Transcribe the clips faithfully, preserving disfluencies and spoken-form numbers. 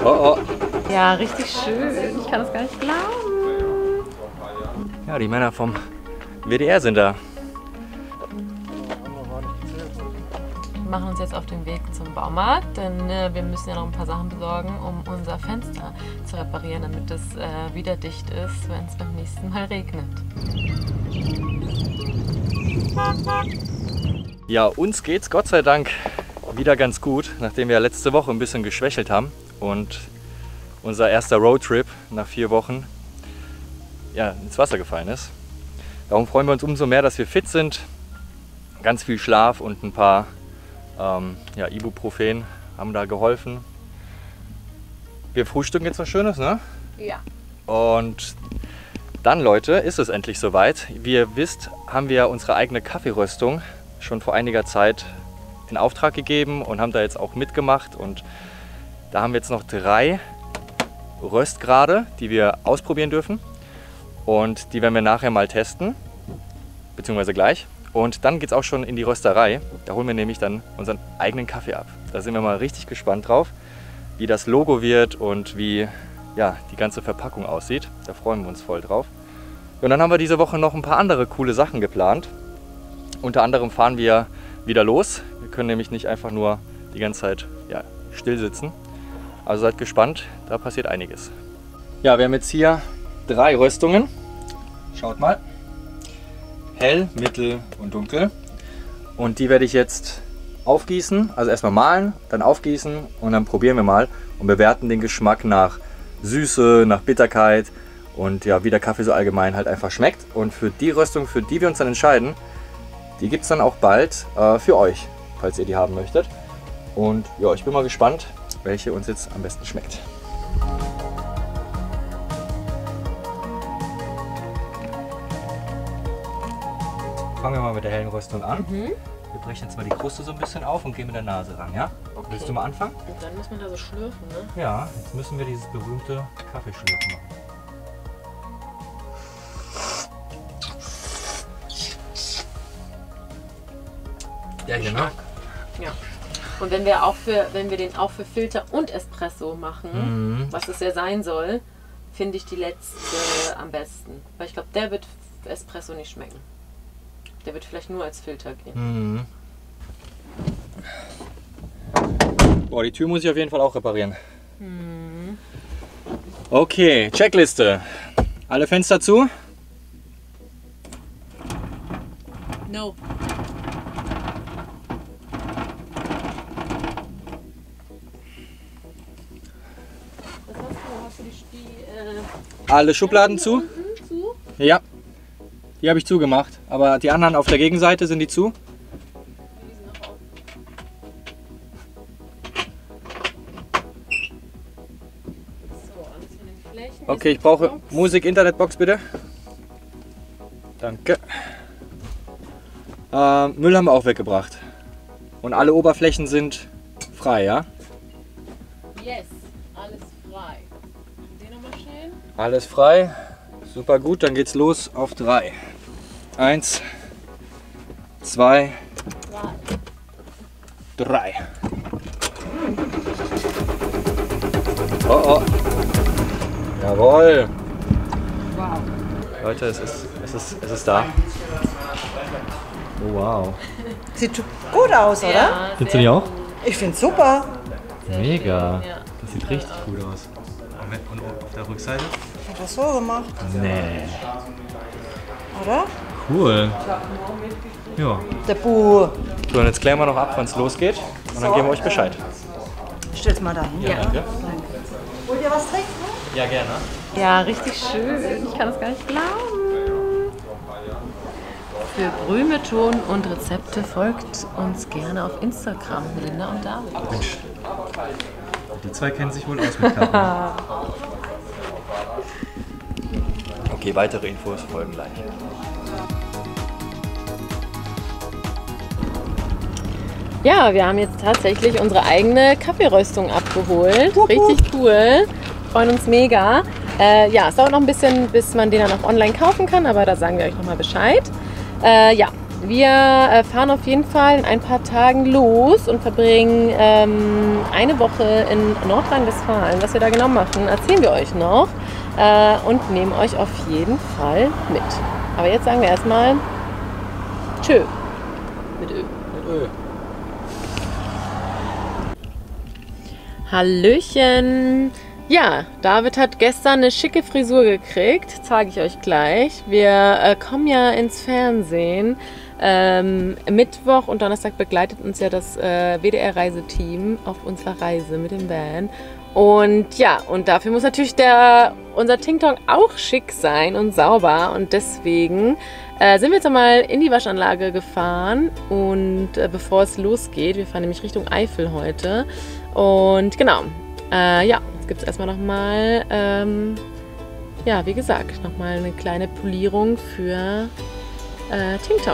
Oh, oh. Ja, richtig schön. Ich kann das gar nicht glauben. Ja, die Männer vom W D R sind da. Wir machen uns jetzt auf den Weg zum Baumarkt, denn äh, wir müssen ja noch ein paar Sachen besorgen, um unser Fenster zu reparieren, damit es äh, wieder dicht ist, wenn es beim nächsten Mal regnet. Ja, uns geht's Gott sei Dank wieder ganz gut, nachdem wir letzte Woche ein bisschen geschwächelt haben und unser erster Roadtrip nach vier Wochen ja, ins Wasser gefallen ist. Darum freuen wir uns umso mehr, dass wir fit sind. Ganz viel Schlaf und ein paar ähm, ja, Ibuprofen haben da geholfen. Wir frühstücken jetzt was Schönes, ne? Ja. Und dann, Leute, ist es endlich soweit. Wie ihr wisst, haben wir unsere eigene Kaffeeröstung schon vor einiger Zeit in Auftrag gegeben und haben da jetzt auch mitgemacht. Und da haben wir jetzt noch drei Röstgrade, die wir ausprobieren dürfen. Und die werden wir nachher mal testen, beziehungsweise gleich. Und dann geht es auch schon in die Rösterei. Da holen wir nämlich dann unseren eigenen Kaffee ab. Da sind wir mal richtig gespannt drauf, wie das Logo wird und wie ja, die ganze Verpackung aussieht. Da freuen wir uns voll drauf. Und dann haben wir diese Woche noch ein paar andere coole Sachen geplant. Unter anderem fahren wir wieder los. Wir können nämlich nicht einfach nur die ganze Zeit ja, still sitzen. Also seid gespannt, da passiert einiges. Ja, wir haben jetzt hier drei Röstungen. Schaut mal. Hell, mittel und dunkel. Und die werde ich jetzt aufgießen. Also erstmal mahlen, dann aufgießen und dann probieren wir mal und bewerten den Geschmack nach Süße, nach Bitterkeit und ja, wie der Kaffee so allgemein halt einfach schmeckt. Und für die Röstung, für die wir uns dann entscheiden, die gibt es dann auch bald äh, für euch, falls ihr die haben möchtet. Und ja, ich bin mal gespannt, welche uns jetzt am besten schmeckt. Fangen wir mal mit der hellen Röstung an. Mhm. Wir brechen jetzt mal die Kruste so ein bisschen auf und gehen mit der Nase ran, ja? Okay. Willst du mal anfangen? Und dann muss man da so schlürfen, ne? Ja, jetzt müssen wir dieses berühmte Kaffeeschlürfen machen. Ja, genau. Ja. Und wenn wir auch für, wenn wir den auch für Filter und Espresso machen, mhm. was es ja sein soll, finde ich die letzte am besten. Weil ich glaube, der wird für Espresso nicht schmecken. Der wird vielleicht nur als Filter gehen. Mhm. Boah, die Tür muss ich auf jeden Fall auch reparieren. Mhm. Okay, Checkliste. Alle Fenster zu? No. Was hast du? Hast du die, die äh Alle Schubladen zu? zu? Ja. Die habe ich zugemacht, aber die anderen auf der Gegenseite, sind die zu? Okay, ich brauche Musik, Internetbox bitte. Danke. Äh, Müll haben wir auch weggebracht. Und alle Oberflächen sind frei, ja? Yes, alles frei. Den nochmal schnell. Alles frei. Super gut, dann geht's los auf drei. Eins, zwei, drei. Oh oh. Jawohl. Wow. Leute, es ist, es ist, es ist da. Oh wow. Sieht gut aus, oder? Ja, Findest du die auch? Ich finde es super. Mega. Ja. Das sieht richtig gut aus. Und auf der Rückseite? Hat das so gemacht, Nee. oder? Cool. Ja. Der Bu. So, und jetzt klären wir noch ab, wann es losgeht. Und dann geben wir euch Bescheid. Stell's mal dahin. Ja, danke. Wollt ihr was trinken? Ja, gerne. Ja, richtig schön. Ich kann das gar nicht glauben. Für Brühmethoden und Rezepte folgt uns gerne auf Instagram, Melinda und David. Mensch, die zwei kennen sich wohl aus mit Kaffee. Okay, weitere Infos folgen gleich. Ja, wir haben jetzt tatsächlich unsere eigene Kaffeeröstung abgeholt. Richtig cool. Freuen uns mega. Äh, ja, es dauert noch ein bisschen, bis man den dann auch online kaufen kann, aber da sagen wir euch nochmal Bescheid. Äh, ja, Wir äh, fahren auf jeden Fall in ein paar Tagen los und verbringen ähm, eine Woche in Nordrhein-Westfalen. Was wir da genau machen, erzählen wir euch noch äh, und nehmen euch auf jeden Fall mit. Aber jetzt sagen wir erstmal Tschö. Mit Ö. Mit Ö. Hallöchen! Ja, David hat gestern eine schicke Frisur gekriegt, zeige ich euch gleich. Wir äh, kommen ja ins Fernsehen. Ähm, Mittwoch und Donnerstag begleitet uns ja das äh, W D R-Reiseteam auf unserer Reise mit dem Van. Und ja, und dafür muss natürlich der, unser Ting-Tong auch schick sein und sauber. Und deswegen äh, sind wir jetzt einmal in die Waschanlage gefahren. Und äh, bevor es losgeht, wir fahren nämlich Richtung Eifel heute. Und genau, äh, ja. Gibt es erstmal nochmal, ähm, ja, wie gesagt, nochmal eine kleine Polierung für äh, Ting-Tong.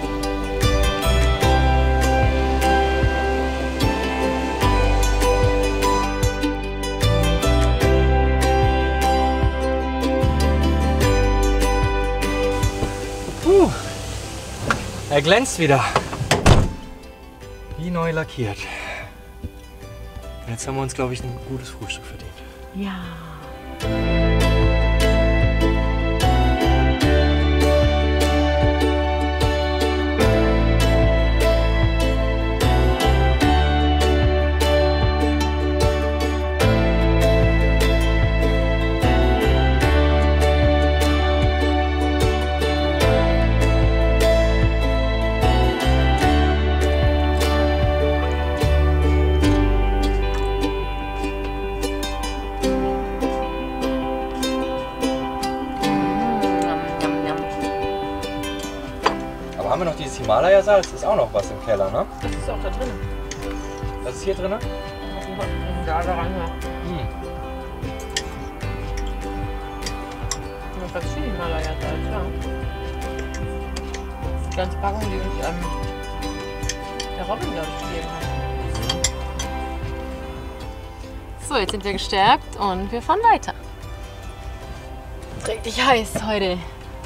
Uh, er glänzt wieder. Wie neu lackiert. Jetzt haben wir uns, glaube ich, ein gutes Frühstück verdient. Ja. Haben wir noch dieses Himalaya-Salz? Ist auch noch was im Keller, ne? Das ist auch da drin. Das ist hier drin? Da, da rein, ja. Hm. Das ist viel Himalaya-Salz, ja. Die ganze Packung, die uns ähm, der Robin, glaube ich, gegeben hat. So, jetzt sind wir gestärkt und wir fahren weiter. Es ist richtig heiß heute.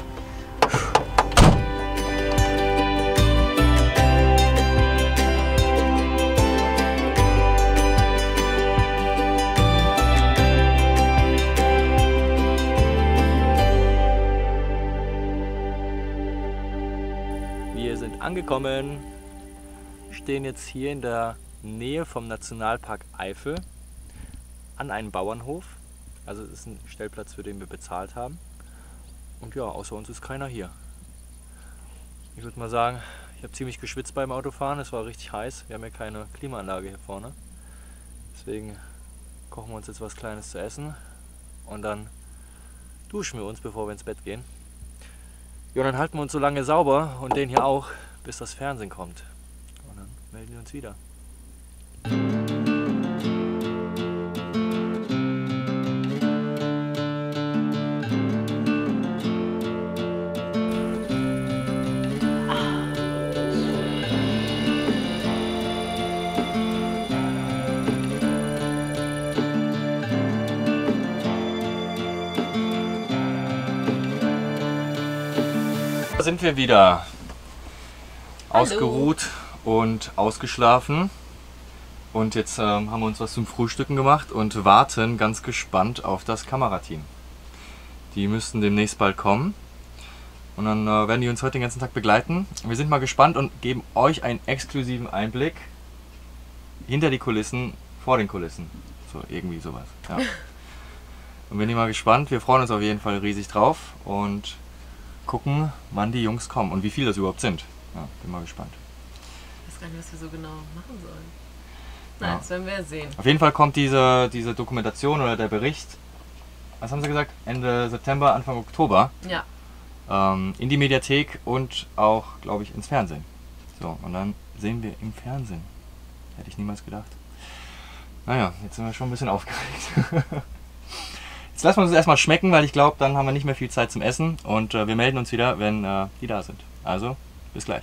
Angekommen. Wir stehen jetzt hier in der Nähe vom Nationalpark Eifel an einem Bauernhof. Also es ist ein Stellplatz, für den wir bezahlt haben. Und ja, außer uns ist keiner hier. Ich würde mal sagen, ich habe ziemlich geschwitzt beim Autofahren. Es war richtig heiß. Wir haben ja keine Klimaanlage hier vorne. Deswegen kochen wir uns jetzt was Kleines zu essen und dann duschen wir uns, bevor wir ins Bett gehen. Ja, dann halten wir uns so lange sauber und den hier auch, bis das Fernsehen kommt. Und dann melden wir uns wieder. Da sind wir wieder. Ausgeruht und ausgeschlafen. Und jetzt ähm, haben wir uns was zum Frühstücken gemacht und warten ganz gespannt auf das Kamerateam. Die müssten demnächst bald kommen. Und dann äh, werden die uns heute den ganzen Tag begleiten. Wir sind mal gespannt und geben euch einen exklusiven Einblick hinter die Kulissen, vor den Kulissen. So, irgendwie sowas. Ja. Und bin ich mal gespannt. Wir freuen uns auf jeden Fall riesig drauf und gucken, wann die Jungs kommen und wie viele das überhaupt sind. Ja, bin mal gespannt. Ich weiß gar nicht, was wir so genau machen sollen. Nein, ja. Das werden wir sehen. Auf jeden Fall kommt diese, diese Dokumentation oder der Bericht, was haben sie gesagt? Ende September, Anfang Oktober. Ja. Ähm, in die Mediathek und auch, glaube ich, ins Fernsehen. So, und dann sehen wir im Fernsehen. Hätte ich niemals gedacht. Naja, jetzt sind wir schon ein bisschen aufgeregt. Jetzt lassen wir uns erstmal schmecken, weil ich glaube, dann haben wir nicht mehr viel Zeit zum Essen. Und äh, wir melden uns wieder, wenn äh, die da sind. Also, bis gleich.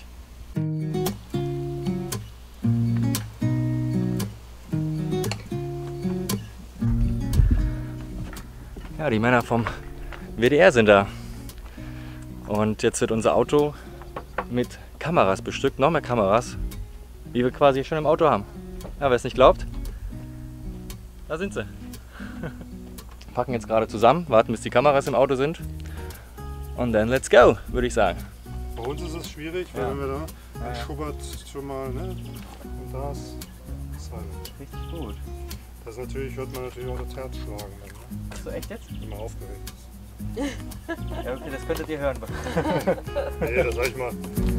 Ja, die Männer vom W D R sind da. Und jetzt wird unser Auto mit Kameras bestückt, noch mehr Kameras, wie wir quasi schon im Auto haben. Ja, wer es nicht glaubt, da sind sie. Packen jetzt gerade zusammen, warten bis die Kameras im Auto sind und dann let's go, würde ich sagen. Bei uns ist es schwierig, weil Ja. wenn wir da Ja, ja. Schubert schon mal, ne? Und da ist silent. Richtig gut. Das natürlich, hört man natürlich auch das Herz schlagen, dann, ne? So echt jetzt? Wenn man aufgeregt ist. Ja, okay, das könntet ihr hören. Nee, das sag ich mal.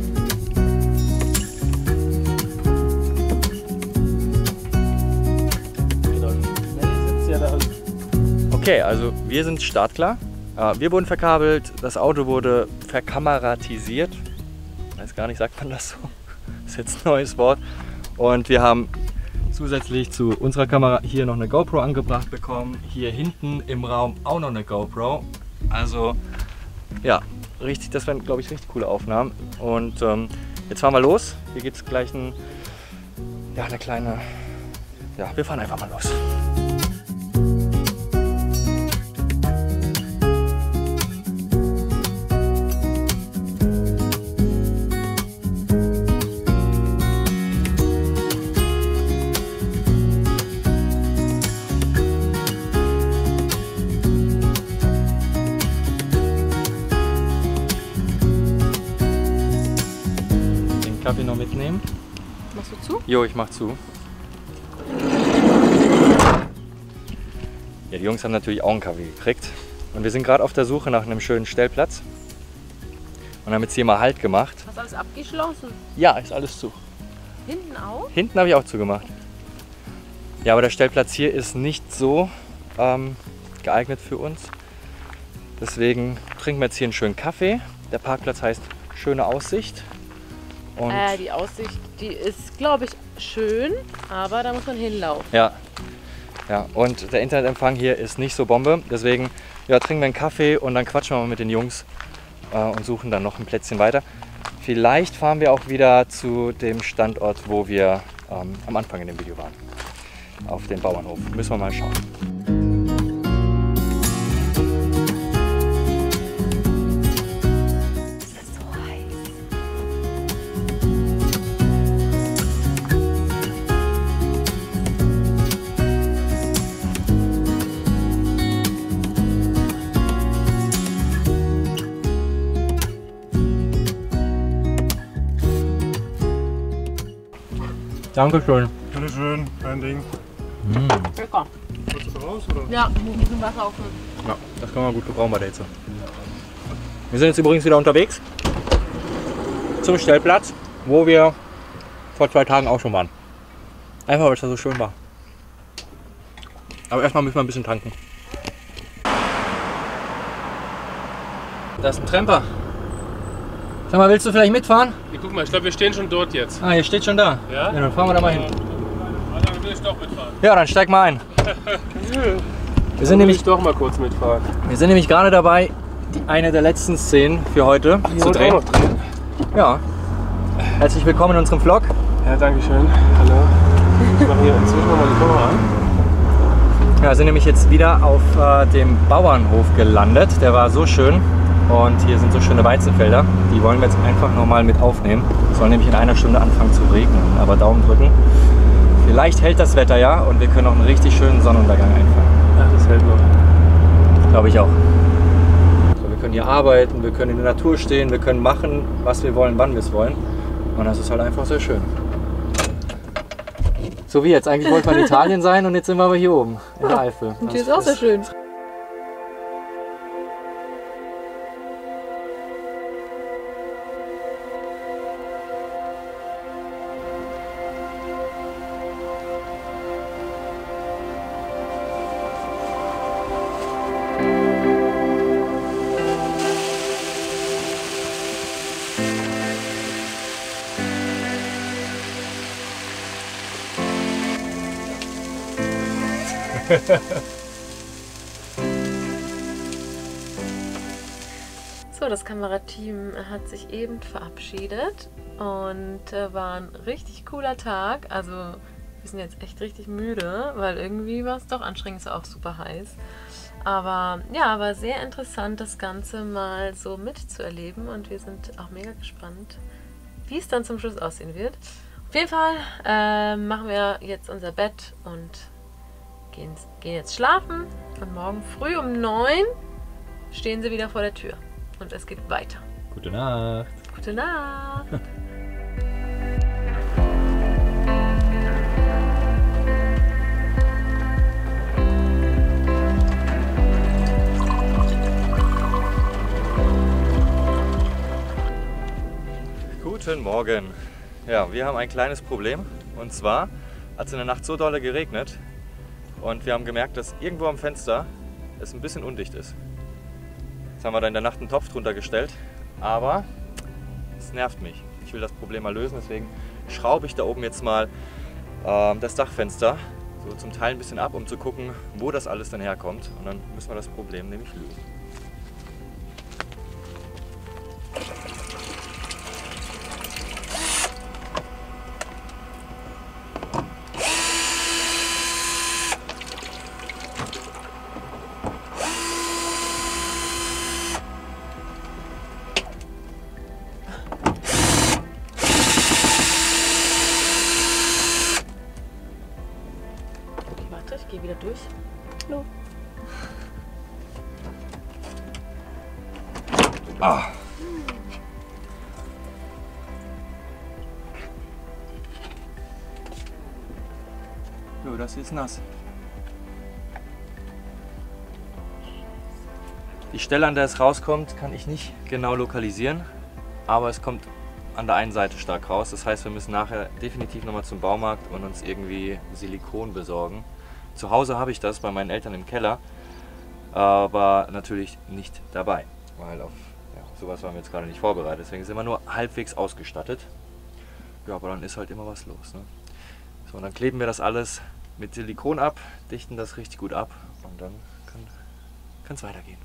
Okay, also wir sind startklar. Äh, Wir wurden verkabelt, das Auto wurde verkameratisiert. Ich weiß gar nicht, sagt man das so? Das ist jetzt ein neues Wort. Und wir haben zusätzlich zu unserer Kamera hier noch eine GoPro angebracht bekommen. Hier hinten im Raum auch noch eine GoPro. Also ja, richtig, das wären, glaube ich, richtig coole Aufnahmen. Und ähm, jetzt fahren wir los. Hier gibt es gleich ein, ja, eine kleine... Ja, wir fahren einfach mal los. Kaffee noch mitnehmen. Machst du zu? Jo, ich mach zu. Ja, die Jungs haben natürlich auch einen Kaffee gekriegt. Und wir sind gerade auf der Suche nach einem schönen Stellplatz. Und haben jetzt hier mal Halt gemacht. Hast du alles abgeschlossen? Ja, ist alles zu. Hinten auch? Hinten habe ich auch zugemacht. Ja, aber der Stellplatz hier ist nicht so ähm, geeignet für uns. Deswegen trinken wir jetzt hier einen schönen Kaffee. Der Parkplatz heißt Schöne Aussicht. Und Äh, die Aussicht, die ist, glaube ich, schön, aber da muss man hinlaufen. ja, ja, und der Internetempfang hier ist nicht so Bombe. Deswegen ja, trinken wir einen Kaffee und dann quatschen wir mal mit den Jungs äh, und suchen dann noch ein Plätzchen weiter. Vielleicht fahren wir auch wieder zu dem Standort, wo wir ähm, am Anfang in dem Video waren. Auf den Bauernhof. Müssen wir mal schauen. Dankeschön. Bitteschön, kein Ding. Lecker. Willst du raus, oder? Ja, ein bisschen Wasser auffüllen. Ja, das kann man gut gebrauchen bei der Hitze. Wir sind jetzt übrigens wieder unterwegs zum Stellplatz, wo wir vor zwei Tagen auch schon waren. Einfach weil es da so schön war. Aber erstmal müssen wir ein bisschen tanken. Da ist ein Tramper. Sag mal, willst du vielleicht mitfahren? Ja, guck mal, ich glaube, wir stehen schon dort jetzt. Ah, hier steht schon da. Ja? Ja, dann fahren wir da mal hin. Also, dann will ich doch mitfahren. Ja, dann steig mal ein. Wir sind Dann will nämlich, ich doch mal kurz mitfahren. wir sind nämlich gerade dabei, die eine der letzten Szenen für heute zu wollt drehen. auch noch drehen? Ja. Herzlich willkommen in unserem Vlog. Ja, danke schön. Hallo. Ich mache hier inzwischen nochmal die Kamera an. Ja, wir sind nämlich jetzt wieder auf äh, dem Bauernhof gelandet. Der war so schön und hier sind so schöne Weizenfelder. Die wollen wir jetzt einfach nochmal mit aufnehmen. Es soll nämlich in einer Stunde anfangen zu regnen, aber Daumen drücken. Vielleicht hält das Wetter ja und wir können auch einen richtig schönen Sonnenuntergang einfangen. Ach, das hält noch. Glaube ich auch. So, wir können hier arbeiten, wir können in der Natur stehen, wir können machen, was wir wollen, wann wir es wollen. Und das ist halt einfach sehr schön. So wie jetzt. Eigentlich wollten wir in Italien sein und jetzt sind wir aber hier oben in der Eifel. Und hier ist auch sehr schön. So, das Kamerateam hat sich eben verabschiedet und äh, war ein richtig cooler Tag. Also wir sind jetzt echt richtig müde, weil irgendwie war es doch anstrengend, es war auch super heiß. Aber ja, war sehr interessant, das Ganze mal so mitzuerleben und wir sind auch mega gespannt, wie es dann zum Schluss aussehen wird. Auf jeden Fall äh, machen wir jetzt unser Bett und gehen, gehen jetzt schlafen. Und morgen früh um neun stehen sie wieder vor der Tür. Und es geht weiter. Gute Nacht. Gute Nacht. Guten Morgen. Ja, wir haben ein kleines Problem. Und zwar hat es in der Nacht so dolle geregnet und wir haben gemerkt, dass irgendwo am Fenster es ein bisschen undicht ist. Jetzt haben wir da in der Nacht einen Topf drunter gestellt, aber es nervt mich. Ich will das Problem mal lösen, deswegen schraube ich da oben jetzt mal äh, das Dachfenster so zum Teil ein bisschen ab, um zu gucken, wo das alles dann herkommt. Und dann müssen wir das Problem nämlich lösen. Ich gehe wieder durch. Hallo. Ah. Jo, das ist nass. Die Stelle, an der es rauskommt, kann ich nicht genau lokalisieren, aber es kommt an der einen Seite stark raus. Das heißt, wir müssen nachher definitiv nochmal zum Baumarkt und uns irgendwie Silikon besorgen. Zu Hause habe ich das bei meinen Eltern im Keller, aber natürlich nicht dabei, weil auf ja, sowas waren wir jetzt gerade nicht vorbereitet. Deswegen sind wir nur halbwegs ausgestattet. Ja, aber dann ist halt immer was los. Ne? So, und dann kleben wir das alles mit Silikon ab, dichten das richtig gut ab und dann kann es weitergehen.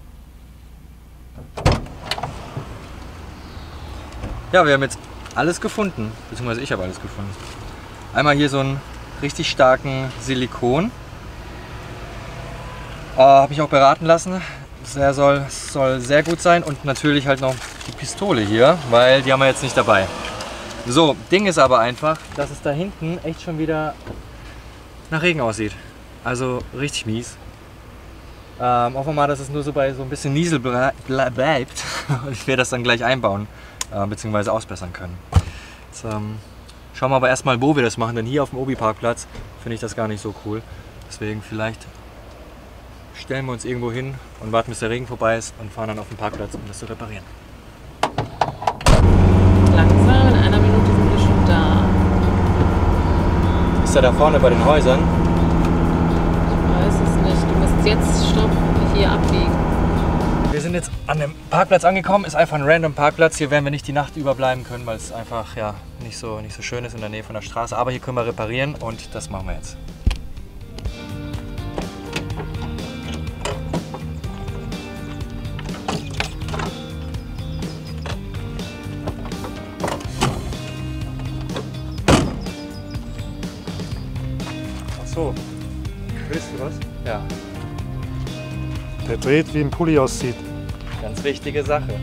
Ja, wir haben jetzt alles gefunden, beziehungsweise ich habe alles gefunden. Einmal hier so einen richtig starken Silikon. Äh, habe ich auch beraten lassen. Der soll, soll sehr gut sein und natürlich halt noch die Pistole hier, weil die haben wir jetzt nicht dabei. So, Ding ist aber einfach, dass es da hinten echt schon wieder nach Regen aussieht. Also richtig mies. Ähm, hoffen wir mal, dass es nur so bei so ein bisschen Niesel ble ble bleibt und wir das dann gleich einbauen äh, bzw. ausbessern können. Jetzt, ähm, schauen wir aber erstmal, wo wir das machen, denn hier auf dem Obi-Parkplatz finde ich das gar nicht so cool. Deswegen vielleicht stellen wir uns irgendwo hin und warten, bis der Regen vorbei ist und fahren dann auf den Parkplatz, um das zu reparieren. Langsam, in einer Minute sind wir schon da. Ist er da vorne bei den Häusern? Ich weiß es nicht. Du musst jetzt stopp hier abbiegen. Wir sind jetzt an dem Parkplatz angekommen, ist einfach ein random Parkplatz. Hier werden wir nicht die Nacht überbleiben können, weil es einfach ja, nicht, so, nicht so schön ist in der Nähe von der Straße. Aber hier können wir reparieren und das machen wir jetzt. Ach so. Weißt du was? Ja, Der dreht, wie ein Pulli aussieht. ganz wichtige Sache.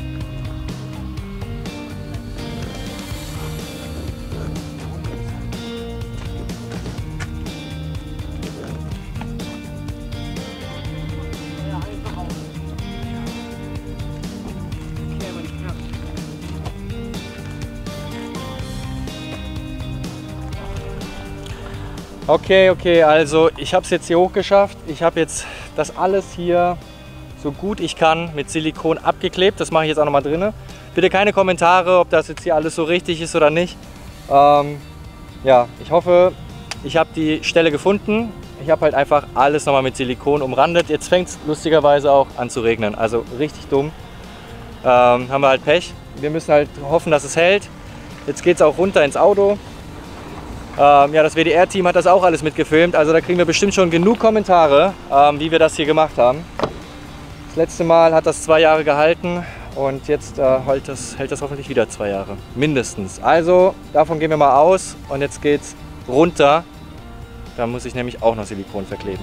Okay, okay, also ich habe es jetzt hier hochgeschafft. Ich habe jetzt das alles hier so gut ich kann mit Silikon abgeklebt. Das mache ich jetzt auch nochmal drin. Bitte keine Kommentare, ob das jetzt hier alles so richtig ist oder nicht. Ähm, ja, ich hoffe, ich habe die Stelle gefunden. Ich habe halt einfach alles nochmal mit Silikon umrandet. Jetzt fängt es lustigerweise auch an zu regnen. Also richtig dumm. Ähm, haben wir halt Pech. Wir müssen halt hoffen, dass es hält. Jetzt geht es auch runter ins Auto. Ähm, ja, das W D R-Team hat das auch alles mitgefilmt, also da kriegen wir bestimmt schon genug Kommentare, ähm, wie wir das hier gemacht haben. Das letzte Mal hat das zwei Jahre gehalten und jetzt äh, hält, das, hält das hoffentlich wieder zwei Jahre, mindestens. Also davon gehen wir mal aus und jetzt geht's runter. Da muss ich nämlich auch noch Silikon verkleben.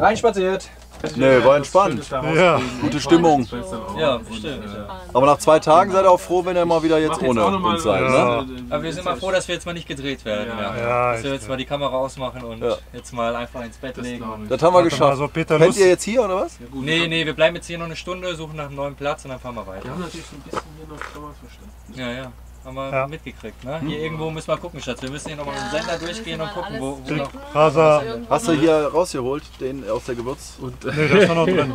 Reinspaziert. Nee, war entspannt. Ja. Gute Stimmung. Ja, bestimmt. Aber nach zwei Tagen seid ihr auch froh, wenn ihr mal wieder jetzt ohne uns seid, ne? Aber wir sind mal froh, dass wir jetzt mal nicht gedreht werden. Ja. Ja, Dass wir jetzt mal die Kamera ausmachen und Ja. jetzt mal einfach ins Bett legen. Und Das haben wir geschafft. Also Peter Pennt Lust. ihr jetzt hier oder was? nee, nee, wir bleiben jetzt hier noch eine Stunde, suchen nach einem neuen Platz und dann fahren wir weiter. Wir haben natürlich so ein bisschen hier noch Kamera versteckt. Ja, ja. Haben wir Ja. mitgekriegt. Ne? Hier irgendwo müssen wir gucken, Schatz. Wir müssen hier nochmal mit dem Sender durchgehen und gucken, wo, wo noch. Faser. Hast du hier rausgeholt, den aus der Gewürz? Und Nee, das ist noch drin.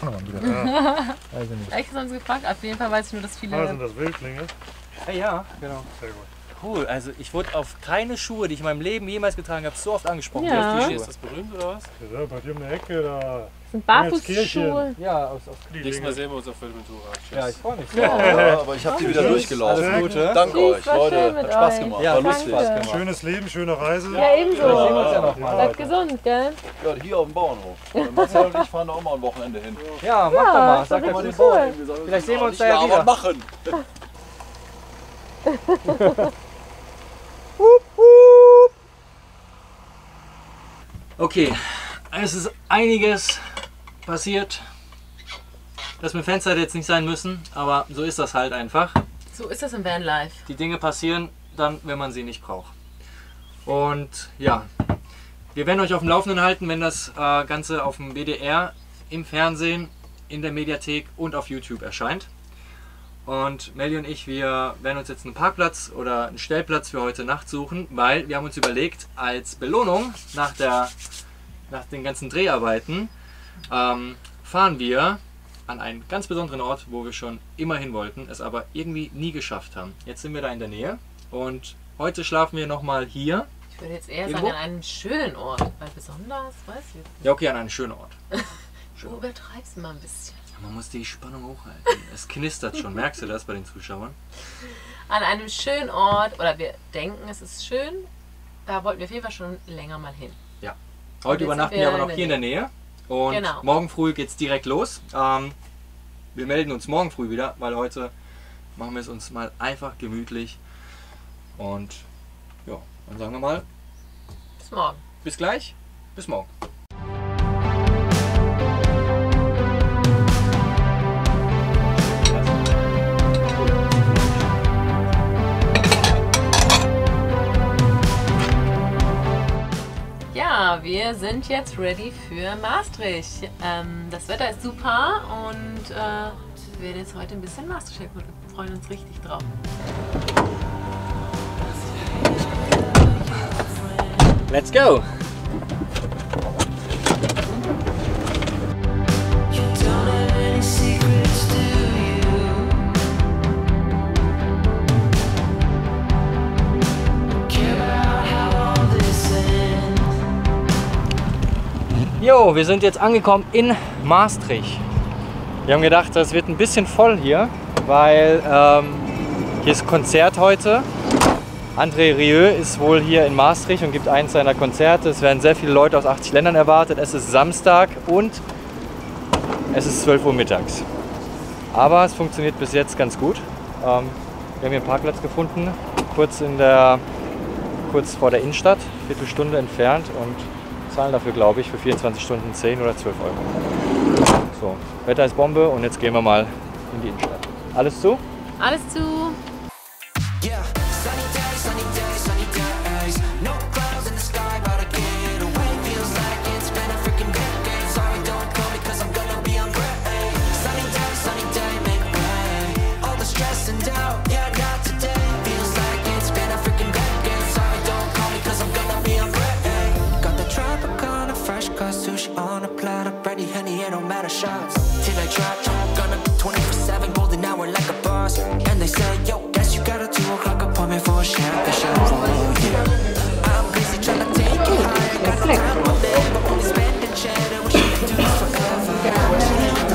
Echt haben sie gefragt? Auf jeden Fall weiß ich nur, dass Ah, viele. sind das Wildlinge? Ja, ja, genau. Sehr gut. Cool. Also ich wurde auf keine Schuhe, die ich in meinem Leben jemals getragen habe, so oft angesprochen. Ja. wie auf die Ist Schuhe. das berühmt oder was? Ja, bei dir um die Ecke, da. Das sind Barfußschuhe. Barfußschuhe. Ja, aus, aus Die Nächstes Mal Dinge. sehen wir uns auf Fuerteventura. Ja, ich freue mich. ja, aber ich habe die wieder durchgelaufen. Alles Gute. Danke Tschüss, euch, war Leute. schön mit Hat Spaß euch. gemacht. Ja, War hat lustig. Spaß gemacht. Schönes Leben, schöne Reise. Ja, ebenso. Wir sehen uns ja noch mal. Bleibt gesund, gell? Ja, hier auf dem Bauernhof. Marcel und ich fahren da auch mal ein Wochenende hin. Ja, mach doch Ja, mal. ist Sag doch doch richtig mal. cool. Vielleicht sehen wir uns da ja ja aber wieder. machen. Okay, es ist einiges passiert. Das mit dem Fenster hätte jetzt nicht sein müssen, aber so ist das halt einfach. So ist das im Vanlife. Die Dinge passieren dann, wenn man sie nicht braucht. Und ja, wir werden euch auf dem Laufenden halten, wenn das äh, Ganze auf dem B D R, im Fernsehen, in der Mediathek und auf YouTube erscheint. Und Melli und ich, wir werden uns jetzt einen Parkplatz oder einen Stellplatz für heute Nacht suchen, weil wir haben uns überlegt, als Belohnung nach, der, nach den ganzen Dreharbeiten ähm, fahren wir an einen ganz besonderen Ort, wo wir schon immer hin wollten, es aber irgendwie nie geschafft haben. Jetzt sind wir da in der Nähe und heute schlafen wir nochmal hier. Ich würde jetzt eher Irgendwo? sagen, an einem schönen Ort. Weil besonders, weiß ich nicht. Ja, okay, an einem schönen Ort. Du übertreibst mal ein bisschen. Man muss die Spannung hochhalten. Es knistert schon, merkst du das bei den Zuschauern? An einem schönen Ort, oder wir denken, es ist schön, da wollten wir auf jeden Fall schon länger mal hin. Ja. Und Heute jetzt übernachten sind wir wir aber noch in der hier in der Nähe. Und Genau. morgen früh geht es direkt los. Ähm, wir melden uns morgen früh wieder, weil heute machen wir es uns mal einfach gemütlich. Und ja, dann sagen wir mal, Bis morgen. bis gleich, bis morgen. Ja, wir sind jetzt ready für Maastricht. Ähm, das Wetter ist super und äh, wir werden jetzt heute ein bisschen Maastricht gucken. Wir freuen uns richtig drauf. Let's go! Jo, wir sind jetzt angekommen in Maastricht. Wir haben gedacht, das wird ein bisschen voll hier, weil ähm, hier ist Konzert heute. André Rieu ist wohl hier in Maastricht und gibt eins seiner Konzerte. Es werden sehr viele Leute aus achtzig Ländern erwartet. Es ist Samstag und es ist zwölf Uhr mittags. Aber es funktioniert bis jetzt ganz gut. Ähm, wir haben hier einen Parkplatz gefunden, kurz, in der, kurz vor der Innenstadt, Viertelstunde entfernt und zahlen dafür, glaube ich, für vierundzwanzig Stunden zehn oder zwölf Euro. So, Wetter ist Bombe und jetzt gehen wir mal in die Innenstadt. Alles zu? Alles zu. Yeah, sunny day, sunny day, sunny days. No clouds in the sky, but I get away. Feels like it's been a freaking decade. Sorry, don't call me 'cause I'm gonna be on break. Sunny day, sunny day, make way. All the stress and doubt, yeah, not today. Feels like it's been a freaking decade. Sorry, don't call me 'cause I'm gonna be on break. Got the Tropicana fresh cut sushi on a platter, ready, honey, it don't matter shots. Till I drop, gonna be twenty-four seven, golden hour like a boss. And they say, yo, guess you got a two o'clock appointment for a champagne shot. Oh, yeah. I'm busy trying to take you higher. Got no time for day, but only spending cheddar. Wish I could do this forever.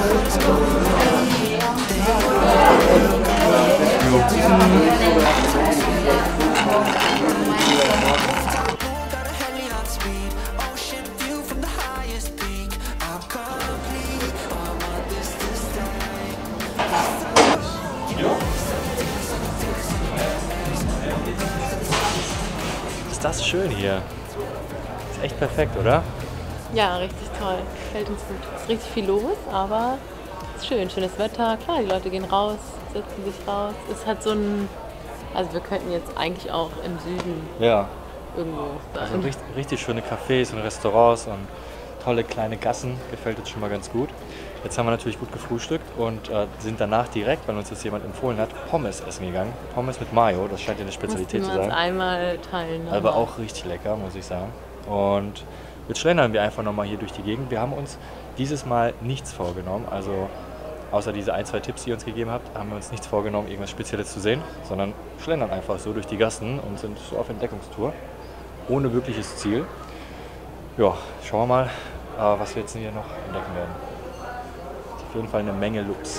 Got a heli on speed, ocean view from the highest peak. I'm complete. I want this to stay. Ist das schön hier. Ist echt perfekt, oder? Ja, richtig toll. Gefällt uns gut. Es ist richtig viel los, aber es ist schön. Schönes Wetter. Klar, die Leute gehen raus, setzen sich raus. Es hat so ein... Also wir könnten jetzt eigentlich auch im Süden Ja, irgendwo sein. also richtig, richtig schöne Cafés und Restaurants und tolle kleine Gassen. Gefällt uns schon mal ganz gut. Jetzt haben wir natürlich gut gefrühstückt und äh, sind danach direkt, weil uns das jemand empfohlen hat, Pommes essen gegangen. Pommes mit Mayo, das scheint ja eine Spezialität zu Mussten wir uns sein. einmal teilen. Aber auch richtig lecker, muss ich sagen. Und jetzt schlendern wir einfach nochmal hier durch die Gegend. Wir haben uns dieses Mal nichts vorgenommen, also außer diese ein, zwei Tipps, die ihr uns gegeben habt, haben wir uns nichts vorgenommen, irgendwas Spezielles zu sehen, sondern schlendern einfach so durch die Gassen und sind so auf Entdeckungstour, ohne wirkliches Ziel. Ja, schauen wir mal, äh, was wir jetzt hier noch entdecken werden. Auf jeden Fall eine Menge Looks.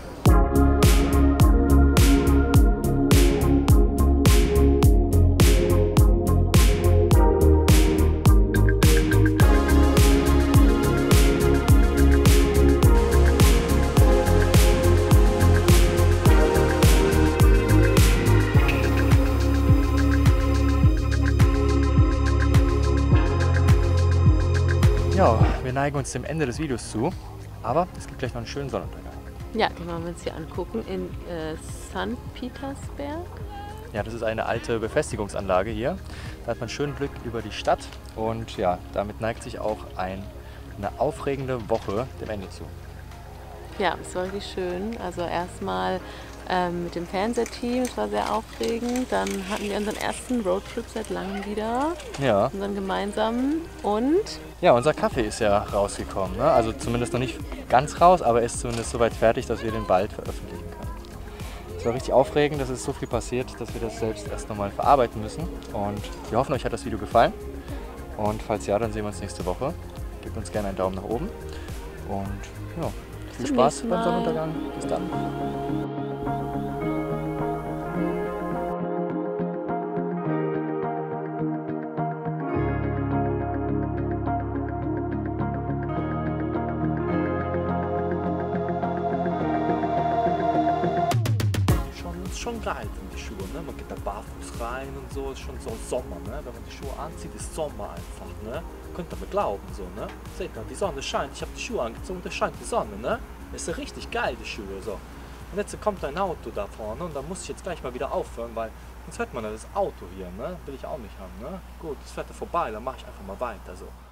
Ja, wir neigen uns dem Ende des Videos zu, aber es gibt gleich noch einen schönen Sonnenuntergang. Ja, den wollen wir uns hier angucken in äh, Sankt Petersberg. Ja, das ist eine alte Befestigungsanlage hier. Da hat man einen schönen Blick über die Stadt und ja, damit neigt sich auch ein, eine aufregende Woche dem Ende zu. Ja, es war wirklich schön. Also erstmal ähm, mit dem Fernsehteam, es war sehr aufregend. Dann hatten wir unseren ersten Roadtrip seit langem wieder, Ja. unseren gemeinsamen. Und Ja, unser Kaffee ist ja rausgekommen. Ne? Also zumindest noch nicht ganz raus, aber ist zumindest soweit fertig, dass wir den bald veröffentlichen können. Es war richtig aufregend, dass es so viel passiert, dass wir das selbst erst nochmal verarbeiten müssen. Und wir hoffen, euch hat das Video gefallen. Und falls ja, dann sehen wir uns nächste Woche. Gebt uns gerne einen Daumen nach oben. Und ja, viel zum Spaß nächsten beim Mal. Sonnenuntergang. Bis dann. Schon geil sind die Schuhe, ne? Man geht da barfuß rein und so, ist schon so Sommer, ne? Wenn man die Schuhe anzieht, ist Sommer einfach, ne? Könnt ihr mir glauben, so, ne? Seht ihr, die Sonne scheint, ich habe die Schuhe angezogen, da scheint die Sonne, ne? Das ist richtig geil, die Schuhe, so. Und jetzt kommt ein Auto da vorne und da muss ich jetzt gleich mal wieder aufhören, weil sonst hört man ja das Auto hier, ne? Will ich auch nicht haben, ne? Gut, das fährt da vorbei, dann mache ich einfach mal weiter, so.